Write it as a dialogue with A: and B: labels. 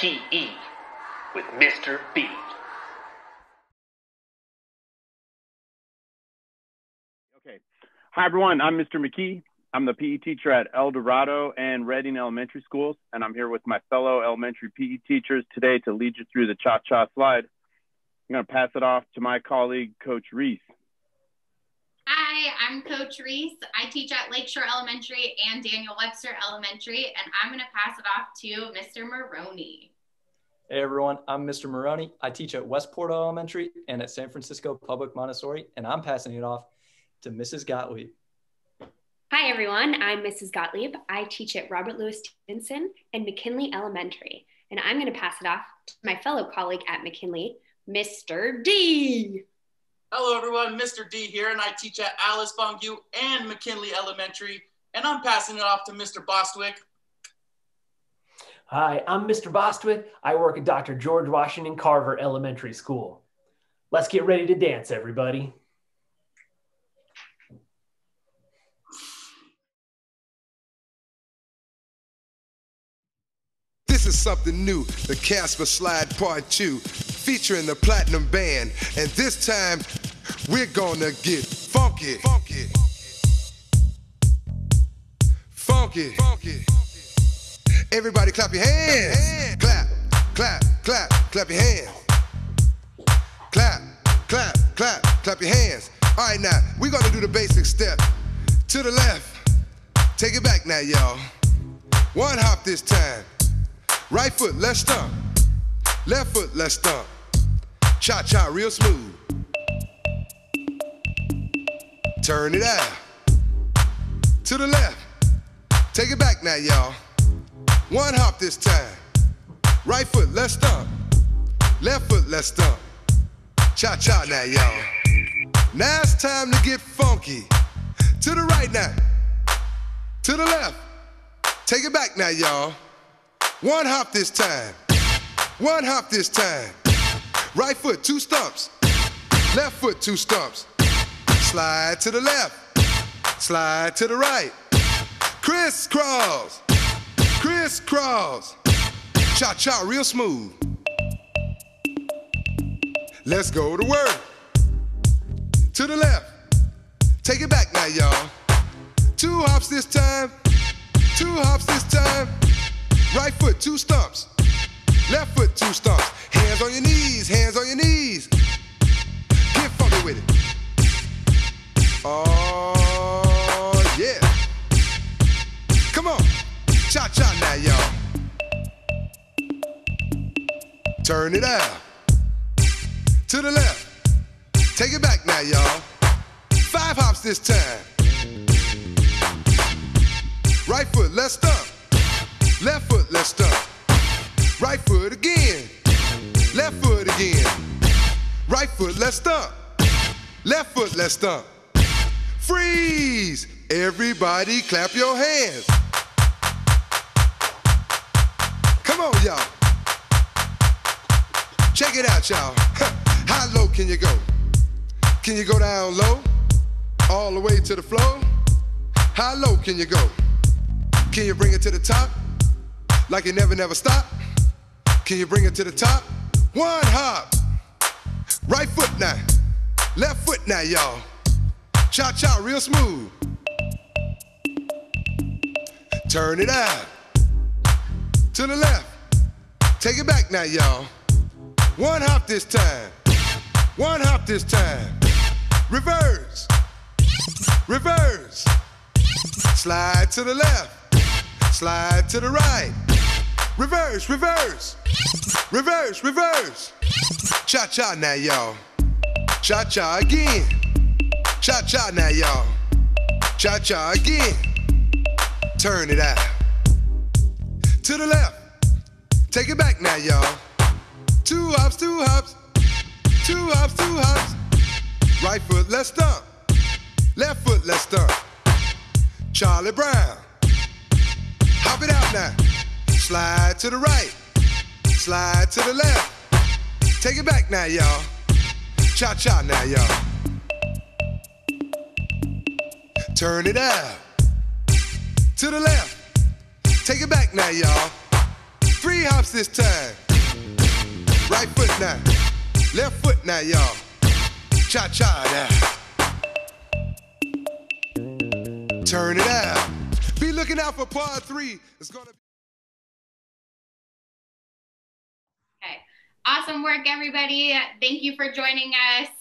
A: PE with Mr. B.
B: Okay. Hi, everyone. I'm Mr. McKee. I'm the PE teacher at El Dorado and Redding Elementary Schools, and I'm here with my fellow elementary PE teachers today to lead you through the cha-cha slide. I'm going to pass it off to my colleague, Coach Reese.
C: Hi, I'm Coach Reese. I teach at Lakeshore Elementary and Daniel Webster Elementary, and I'm going to pass it off to Mr. Maroney.
D: Hey everyone, I'm Mr. Maroney. I teach at Westport Elementary and at San Francisco Public Montessori, and I'm passing it off to Mrs. Gottlieb.
E: Hi everyone, I'm Mrs. Gottlieb. I teach at Robert Louis Stevenson and McKinley Elementary, and I'm going to pass it off to my fellow colleague at McKinley, Mr. D.
F: Hello everyone, Mr. D here, and I teach at Alice Bongu and McKinley Elementary, and I'm passing it off to Mr. Bostwick.
G: Hi, I'm Mr. Bostwick. I work at Dr. George Washington Carver Elementary School. Let's get ready to dance, everybody.
H: This is something new, the Casper Slide Part 2, featuring the Platinum Band. And this time, we're gonna get funky. Funky. Funky. Funky. Everybody clap your hands. Clap, clap, clap, clap your hands. Clap, clap, clap, clap your hands. All right, now, we're gonna do the basic step. To the left. Take it back now, y'all. One hop this time. Right foot, let's stomp. Left foot, let's stomp. Cha-cha, real smooth. Turn it out. To the left. Take it back now, y'all. One hop this time. Right foot, let's stomp. Left foot, let's stomp. Cha-cha now, y'all. Now it's time to get funky. To the right now. To the left. Take it back now, y'all. One hop this time. One hop this time. Right foot, 2 stumps. Left foot, 2 stumps. Slide to the left. Slide to the right. Crisscross. Crisscross. Cha-cha, real smooth. Let's go to work. To the left. Take it back now, y'all. 2 hops this time. 2 hops this time. Right foot, 2 stumps. Left foot, 2 stumps. Hands on your knees, hands on your knees. Get funky with it. Oh, yeah. Come on. Cha-cha now, y'all. Turn it out. To the left. Take it back now, y'all. 5 hops this time. Right foot, let's stomp. Left foot, let's stomp. Right foot again. Left foot again. Right foot, let's stomp. Left foot, let's stomp. Freeze! Everybody clap your hands. Come on, y'all. Check it out, y'all. How low can you go? Can you go down low? All the way to the floor? How low can you go? Can you bring it to the top? Like you never, never stop? Can you bring it to the top? 1 hop. Right foot now. Left foot now, y'all. Cha-cha, real smooth. Turn it out. To the left. Take it back now, y'all. 1 hop this time. 1 hop this time. Reverse. Reverse. Slide to the left. Slide to the right. Reverse, reverse. Reverse, reverse. Cha-cha now, y'all. Cha-cha again. Cha-cha now, y'all. Cha-cha again. Turn it out. To the left. Take it back now, y'all. 2 hops, 2 hops. 2 hops, 2 hops. Right foot, let's stomp. Left foot, let's stomp. Charlie Brown. Hop it out now. Slide to the right. Slide to the left. Take it back now, y'all. Cha-cha now, y'all. Turn it out. To the left. Take it back now, y'all. 3 3 hops this time. Right foot now. Left foot now, y'all. Cha-cha now. Turn it out. Be looking out for part 3. It's gonna be...
C: Okay. Awesome work, everybody. Thank you for joining us.